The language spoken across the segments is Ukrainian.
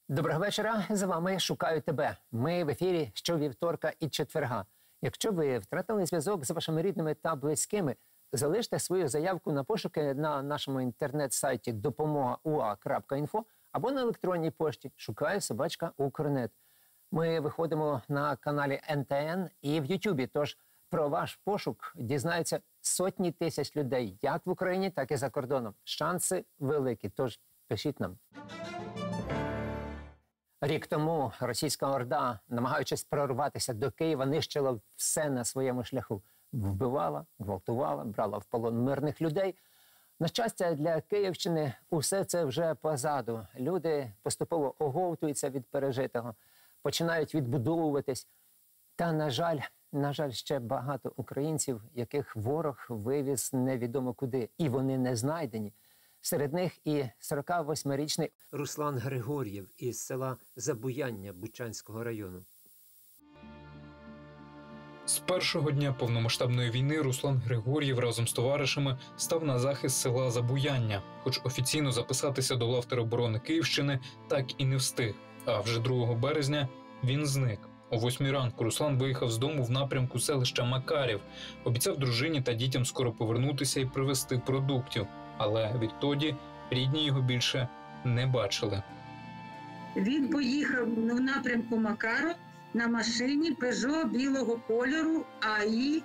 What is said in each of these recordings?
Доброго вечора, з вами «Шукаю тебе». Ми в ефірі щовівторка і четверга. Якщо ви втратили зв'язок з вашими рідними та близькими, залиште свою заявку на пошуки на нашому інтернет-сайті допомога.ua.info або на електронній пошті шукаю@Укрнет. Ми виходимо на каналі НТН і в Ютубі, тож про ваш пошук дізнаються сотні тисяч людей, як в Україні, так і за кордоном. Шанси великі, тож пишіть нам. Рік тому російська орда, намагаючись прорватися до Києва, нищила все на своєму шляху. Вбивала, гвалтувала, брала в полон мирних людей. На щастя, для Київщини усе це вже позаду. Люди поступово оговтуються від пережитого, починають відбудовуватись. Та, на жаль, ще багато українців, яких ворог вивіз невідомо куди, і вони не знайдені. Серед них і 48-річний Руслан Григор'єв із села Забуяння Бучанського району. З першого дня повномасштабної війни Руслан Григор'єв разом з товаришами став на захист села Забуяння, хоч офіційно записатися до лав тероборони Київщини так і не встиг. А вже 2 березня він зник. О 8 ранку Руслан виїхав з дому в напрямку селища Макарів. Обіцяв дружині та дітям скоро повернутися і привезти продуктів. Але відтоді рідні його більше не бачили. Він поїхав в напрямку Макару на машині Peugeot білого кольору АІ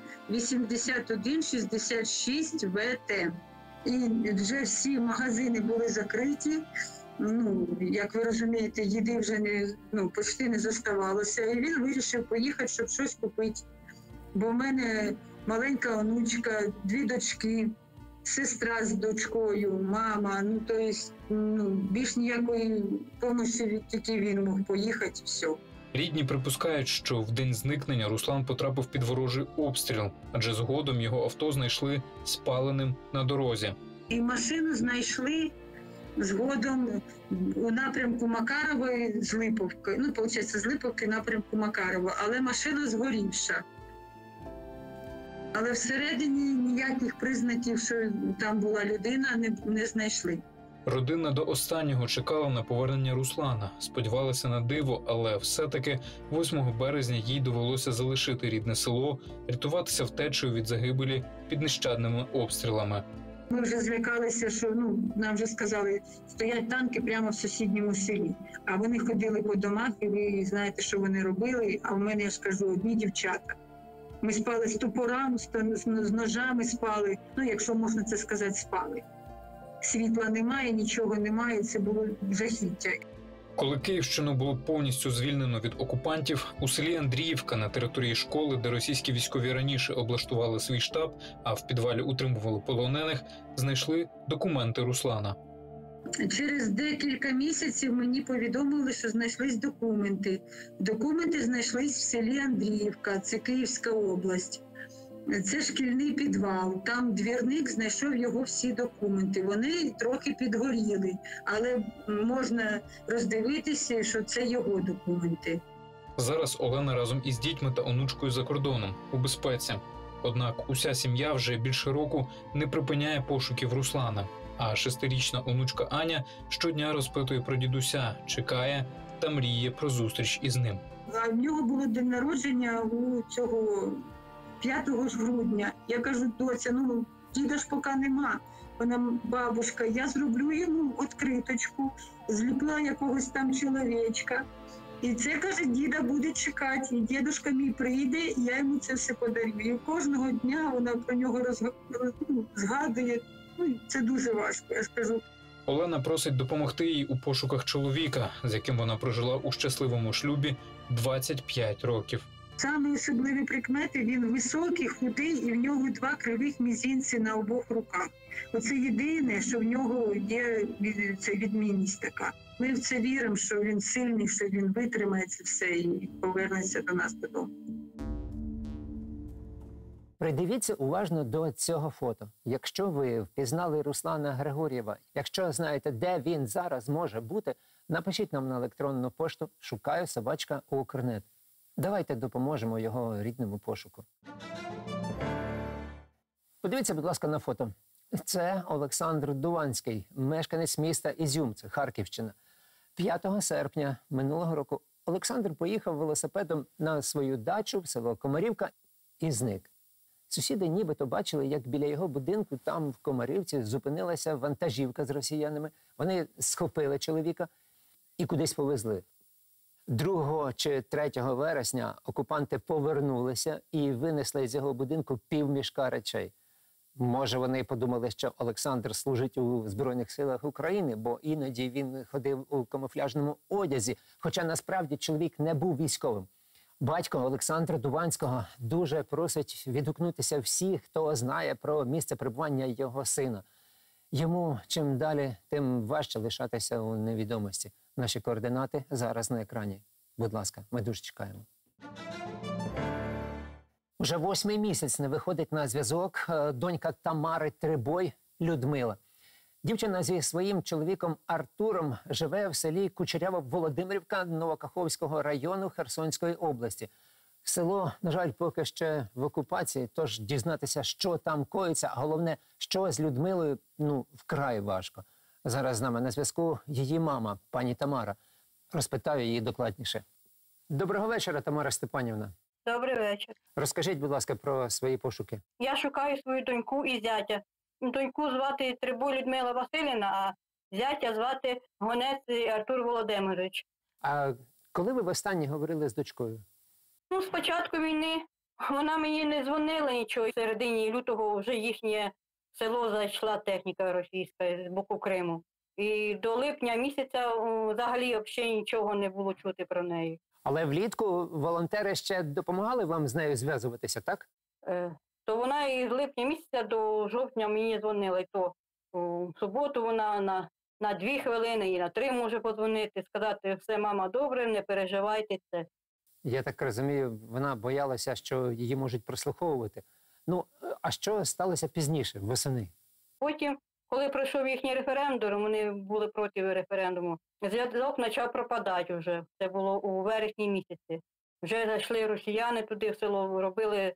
8166 ВТ. І вже всі магазини були закриті. Як ви розумієте, їди вже почти не зоставалося. І він вирішив поїхати, щоб щось купити. Бо в мене маленька онучка, 2 дочки, сестра з дочкою, мама. Більш ніякої допомоги тільки він мог поїхати, все. Рідні припускають, що в день зникнення Руслан потрапив під ворожий обстріл, адже згодом його авто знайшли спаленим на дорозі. І машину знайшли згодом у напрямку Макарової з Липовки. Виходить, з Липовки напрямку Макарова, але машина згорівша. Але всередині ніяких признаків, що там була людина, не знайшли. Родина до останнього чекала на повернення Руслана. Сподівалася на диво, але все-таки 8 березня їй довелося залишити рідне село, рятуватися втечею від загибелі під нещадними обстрілами. Ми вже злякалися, що нам вже сказали, стоять танки прямо в сусідньому селі. А вони ходили по домах, і ви знаєте, що вони робили, а в мене, я ж кажу, одні дівчата. Ми спали з топорами, з ножами спали, якщо можна це сказати, спали. Світла немає, нічого немає, це було жахіття. Коли Київщину було повністю звільнено від окупантів, у селі Андріївка на території школи, де російські військові раніше облаштували свій штаб, а в підвалі утримували полонених, знайшли документи Руслана. Через декілька місяців мені повідомили, що знайшлись документи. Документи знайшлись в селі Андріївка, це Київська область. Це шкільний підвал, там двірник знайшов його всі документи. Вони трохи підгоріли, але можна роздивитися, що це його документи. Зараз Олена разом із дітьми та онучкою за кордоном, у безпеці. Однак уся сім'я вже більше року не припиняє пошуків Руслана. А 6-річна онучка Аня щодня розпитує про дідуся, чекає та мріє про зустріч із ним. А в нього було день народження у цього 5 грудня. Я кажу, доця, діда ж поки нема. Вона, бабушка, я зроблю йому відкриточку, зліпила якогось там чоловічка. І це, каже, діда буде чекати, і дідушка мій прийде, і я йому це все подарю. І кожного дня вона про нього згадує. Це дуже важко, я скажу. Олена просить допомогти їй у пошуках чоловіка, з яким вона прожила у щасливому шлюбі 25 років. Самі особливі прикмети – він високий, худий і в нього 2 кривих мізинці на обох руках. Оце єдине, що в нього є відмінність така. Ми в це віримо, що він сильний, що він витримає це все і повернеться до нас додому. Придивіться уважно до цього фото. Якщо ви впізнали Руслана Григор'єва, якщо знаєте, де він зараз може бути, напишіть нам на електронну пошту шукаю@Укрнет. Давайте допоможемо його рідному пошуку. Подивіться, будь ласка, на фото. Це Олександр Дуванський, мешканець міста Ізюм, це Харківщина. 5 серпня минулого року Олександр поїхав велосипедом на свою дачу в село Комарівка і зник. Сусіди нібито бачили, як біля його будинку там в Комарівці зупинилася вантажівка з росіянами. Вони схопили чоловіка і кудись повезли. 2 чи 3 вересня окупанти повернулися і винесли з його будинку півмішка речей. Може, вони подумали, що Олександр служить у Збройних силах України, бо іноді він ходив у камуфляжному одязі, хоча насправді чоловік не був військовим. Батько Олександра Дуванського дуже просить відгукнутися всіх, хто знає про місце перебування його сина. Йому чим далі, тим важче лишатися у невідомості. Наші координати зараз на екрані. Будь ласка, ми дуже чекаємо. Уже 8-й місяць не виходить на зв'язок донька Тамари Трибой Людмила. Дівчина зі своїм чоловіком Артуром живе в селі Кучеряво-Володимирівка Новокаховського району Херсонської області. Село, на жаль, поки ще в окупації, тож дізнатися, що там коїться, а головне, що з Людмилою, вкрай важко. Зараз з нами на зв'язку її мама, пані Тамара. Розпитаю її докладніше. Доброго вечора, Тамара Степанівна. Добрий вечір. Розкажіть, будь ласка, про свої пошуки. Я шукаю свою доньку і зятя. Доньку звати Трибой Людмила Василівна, а зятя звати Гонець Артур Володимирович. А коли ви востаннє говорили з дочкою? З початку війни вона мені не дзвонила нічого. В середині лютого вже їхнє село зайшла техніка російська з боку Криму. І до липня місяця взагалі взагалі нічого не було чути про неї. Але влітку волонтери ще допомагали вам з нею зв'язуватися, так? То вона і з липня місяця до жовтня мені дзвонила. І то в суботу вона на 2 хвилини і на 3 може подзвонити, сказати, все, мама, добре, не переживайте це. Я так розумію, вона боялася, що її можуть прослуховувати. А що сталося пізніше, восени? Потім, коли пройшов їхній референдум, вони були проти референдуму, зв'язок почав пропадати вже. Це було у вересні місяці. Вже зайшли росіяни туди в село, робили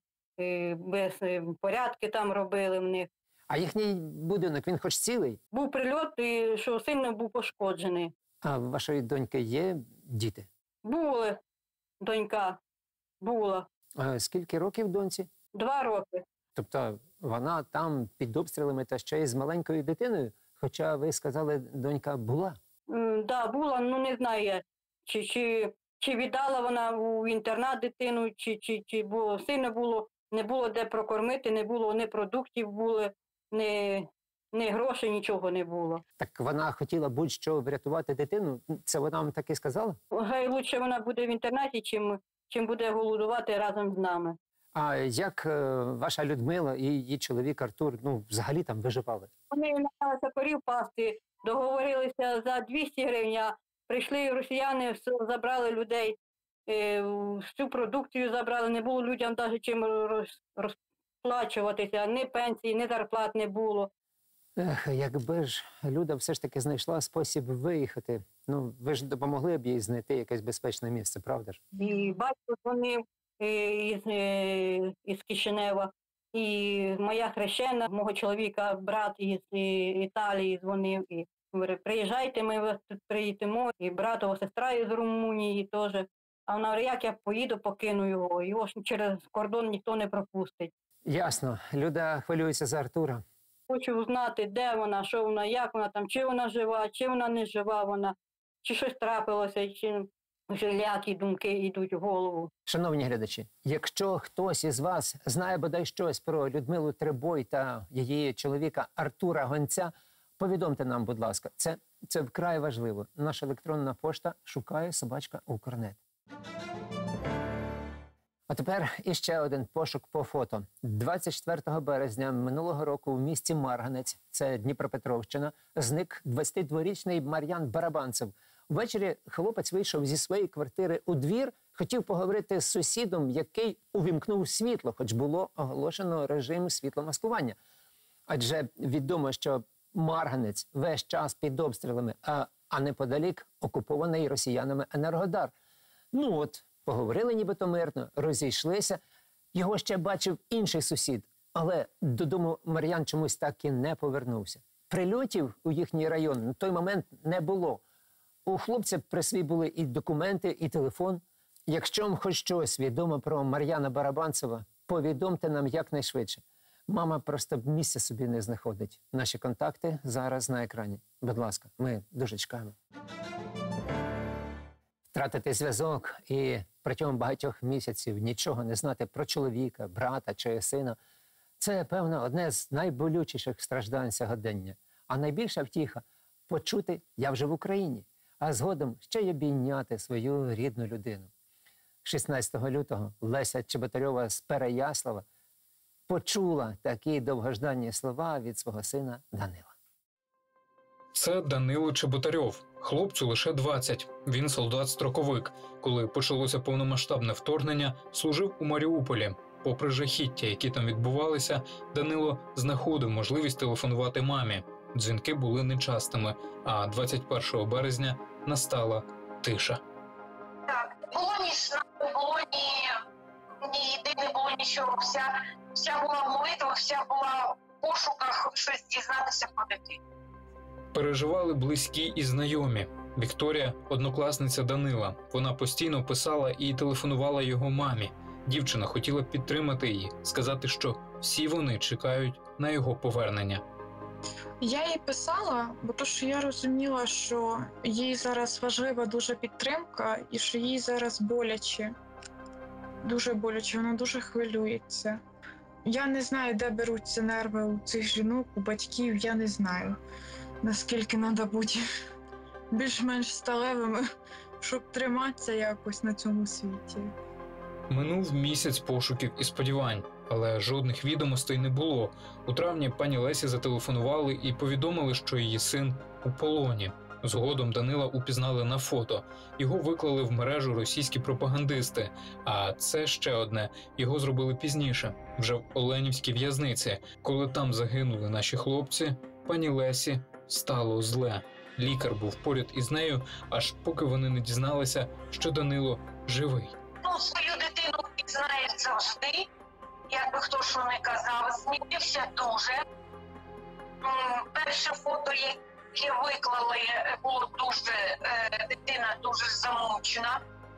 порядки там робили в них. А їхній будинок, він хоч цілий? Був прильот, і що сильно був пошкоджений. А у вашої доньки є діти? Були, донька, була. А скільки років доньці? 2 роки. Тобто вона там під обстрілами та ще й з маленькою дитиною? Хоча ви сказали, донька була? Так, була, не знаю я, чи віддала вона в інтернат дитину, чи було сильно було, не було де прокормити, не було ні продуктів, ні грошей, нічого не було. Так вона хотіла будь-що врятувати дитину? Це вона вам таки сказала? Хай краще вона буде в інтернаті, чим буде голодувати разом з нами. А як ваша Людмила і її чоловік Артур, взагалі там виживали? Вони намагалися корів пасти, договорилися за 200 гривень, а прийшли росіяни, забрали людей, всю продукцію забрали, не було людям навіть чим розплачуватися, ні пенсії, ні зарплат не було. Якби ж Люда все ж таки знайшла спосіб виїхати, ви ж допомогли б їй знайти якесь безпечне місце, правда ж? І батько дзвонив із Кишинева, і моя хрещена, мого чоловіка, брат із Італії дзвонив, і говорить, приїжджайте, ми вас тут приїдемо, і братова сестра із Румунії теж. А вона говорить, як я поїду, покину його ж через кордон ніхто не пропустить. Ясно. Люда хвилюється за Артура. Хочу знати, де вона, що вона, як вона там, чи вона жива, чи вона не жива вона, чи щось трапилося, чи лякі думки йдуть в голову. Шановні глядачі, якщо хтось із вас знає бодай щось про Людмилу Трибой та її чоловіка Артура Гонця, повідомте нам, будь ласка. Це вкрай важливо. Наша електронна пошта @Укрнет. А тепер іще один пошук по фото. 24 березня минулого року в місті Марганець, це Дніпропетровщина, зник 22-річний Мар'ян Барабанцев. Ввечері хлопець вийшов зі своєї квартири у двір, хотів поговорити з сусідом, який увімкнув світло, хоч було оголошено режим світломаскування. Адже відомо, що Марганець весь час під обстрілами, а неподалік окупований росіянами Енергодар. Поговорили нібито мирно, розійшлися. Його ще бачив інший сусід, але додому Мар'ян чомусь так і не повернувся. Прильотів у їхній район на той момент не було. У хлопця при собі були і документи, і телефон. Якщо вам хоч щось відомо про Мар'яна Барабанцева, повідомте нам якнайшвидше. Мама просто місця собі не знаходить. Наші контакти зараз на екрані. Будь ласка, ми дуже чекаємо. Втратити зв'язок і протягом багатьох місяців нічого не знати про чоловіка, брата чи сина – це, певно, одне з найболючіших страждань сьогодення. А найбільша втіха – почути «я вже в Україні», а згодом ще й обійняти свою рідну людину. 16 лютого Леся Чеботарьова з Переяслава почула такі довгожданні слова від свого сина Данила. Це Данило Чеботарьов. Хлопцю лише 20. Він солдат-строковик. Коли почалося повномасштабне вторгнення, служив у Маріуполі. Попри жахіття, які там відбувалися, Данило знаходив можливість телефонувати мамі. Дзвінки були нечастими, а 21 березня настала тиша. Так, було ні сна, було ні їди, не було нічого. Вся була в молитвах, вся була в пошуках щось дізнатися про дитину. Переживали близькі і знайомі. Вікторія – однокласниця Данила. Вона постійно писала і телефонувала його мамі. Дівчина хотіла підтримати її, сказати, що всі вони чекають на його повернення. Я їй писала, бо то, що я розуміла, що їй зараз важлива дуже підтримка і що їй зараз боляче. Дуже боляче, вона дуже хвилюється. Я не знаю, де беруться нерви у цих жінок, у батьків, я не знаю, наскільки треба бути більш-менш сталевими, щоб триматися якось на цьому світі. Минув місяць пошуків і сподівань, але жодних відомостей не було. У травні пані Лесі зателефонували і повідомили, що її син у полоні. Згодом Данила упізнали на фото. Його виклали в мережу російські пропагандисти. А це ще одне. Його зробили пізніше, вже в Оленівській в'язниці. Коли там загинули наші хлопці, пані Лесі стало зле. Лікар був поряд із нею, аж поки вони не дізналися, що Данило живий. Свою дитину пізнає завжди, як би хто що не казав, змінився дуже. Перше фото, яке виклали, було дуже, дитина дуже замучена.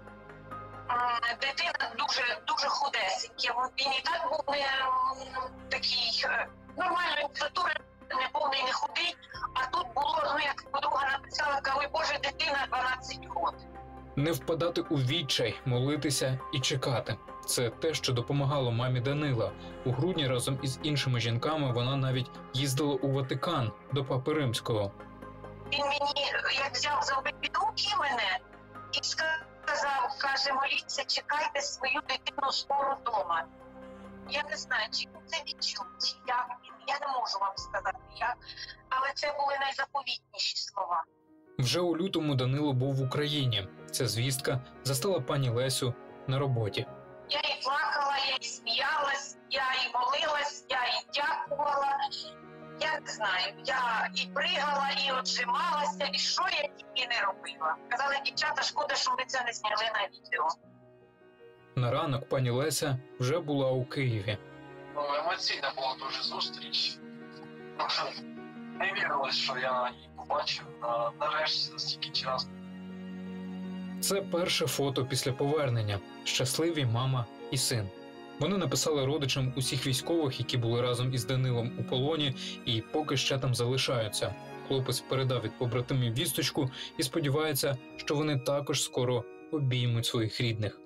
Дитина дуже худесенька. Він і так був не такий нормальної статури, не повний, не худий. А тут було, як подруга написала, коли Боже, дитина 12 років. Не впадати у відчай, молитися і чекати. Це те, що допомагало мамі Данила. У грудні разом із іншими жінками вона навіть їздила у Ватикан до Папи Римського. Він мені, як взяв за обидві руки мене і сказав, каже, моліться, чекайте свою дитину скоро вдома. Я не знаю, чи він це відчув, чи як, я не можу вам сказати як, але це були найзаповітніші слова. Вже у лютому Данило був в Україні. Ця звістка застала пані Лесю на роботі. Я і плакала, я і сміялась, я і молилась, я і дякувала. Я не знаю, я і пригала, і отжималася, і що я тільки не робила. Казали, дівчата, шкода, що ми це не зняли на відео. На ранок пані Леся вже була у Києві. Емоційна була дуже зустріч. Не вірилось, що я її побачив нарешті за стільки часу. Це перше фото після повернення. Щасливі мама і син. Вони написали родичам усіх військових, які були разом із Данилом у полоні і поки ще там залишаються. Хлопець передав від побратимів вісточку і сподівається, що вони також скоро обіймуть своїх рідних.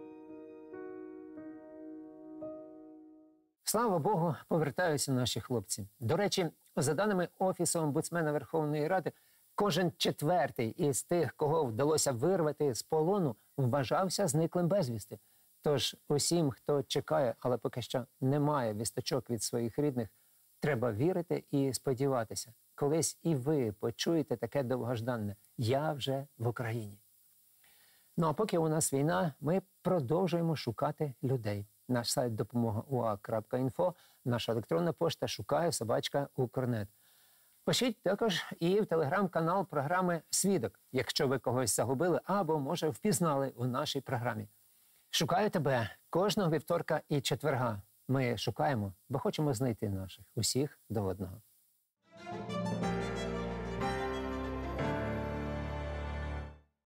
Слава Богу, повертаються наші хлопці. До речі, за даними Офісу омбудсмена Верховної Ради, кожен четвертий із тих, кого вдалося вирвати з полону, вважався зниклим безвісти. Тож усім, хто чекає, але поки що не має вісточок від своїх рідних, треба вірити і сподіватися. Колись і ви почуєте таке довгожданне «Я вже в Україні». Ну а поки у нас війна, ми продовжуємо шукати людей. Наш сайт допомога.ua.info, наша електронна пошта @Укрнет. Пишіть також і в телеграм-канал програми «Свідок», якщо ви когось загубили або, може, впізнали у нашій програмі. Шукаю тебе кожного вівторка і четверга. Ми шукаємо, бо хочемо знайти наших усіх до одного.